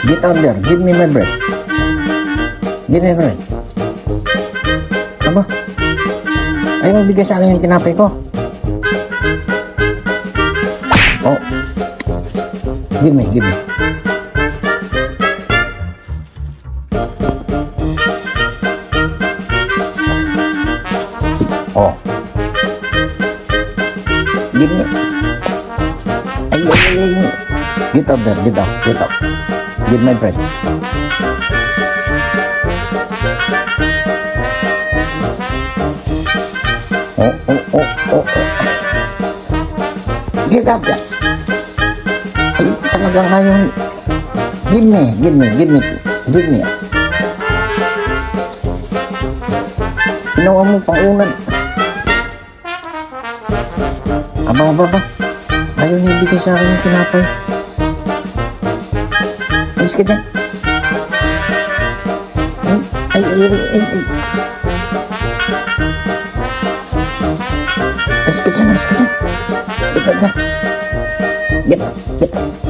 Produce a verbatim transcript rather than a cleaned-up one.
Get out there. Give me my bread. Give me my bread. Aba? Ayaw mo bigay sa akin yung tinapay ko. Oh. Give me, give me. Oh. Give me. Ay, ay, ay, ay. Get up there, get up, get up. Give my bread. Oh, oh, oh, oh, oh. Get up there. Ay, talagang ngayon. Give me, give me, give me, give me. Ginawa mo pang unan. Aba, aba, aba. Ayaw niya ibigay sa akin yung tinapay. Alis ka dyan. Ay, ay, ay, ay, ay. Alis ka dyan, alis ka dyan. Get up, get up. Get up, get up.